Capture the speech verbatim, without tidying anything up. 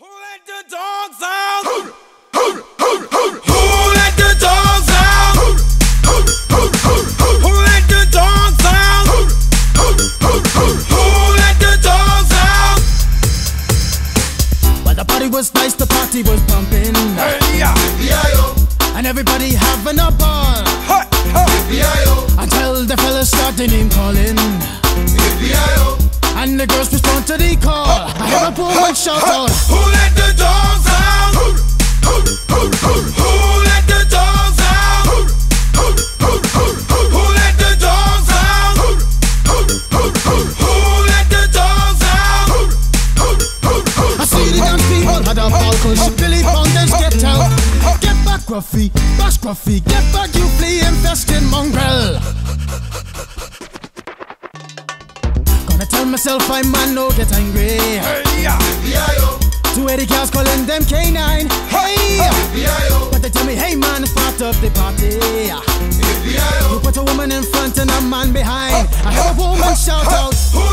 let the dogs out? Who, who, who, who, who let the dogs out? Who, who, who, who, who let the dogs out? Who, who, who, who, who let the dogs out? Well, the party was nice, the party was pumping. Hey, yeah, B-I-O, And everybody having a ball. hey, hey. B-I-O, Until the fellas started name calling. B-I-O, And the girls respond to the call. I hear a woman shout out. Who let the dogs out? Who, who, who, who, who let the dogs out? Who, who, who, who, who let the dogs out? Who, who, who, who, who let the dogs out? Who, who, who, who, I see the dance people had a ball cause Billy Fountains get out. Get back, Gruffy, bash Gruffy, get back, you flea infested mongrel. Gonna tell myself I man no get angry. hey, yeah, B-I-O, Two eighty girls calling them K nine. Hey, B-I-O, but they tell me, hey man, it's part of the party. B-I-O, You put a woman in front and a man behind. I hear a woman shout out. who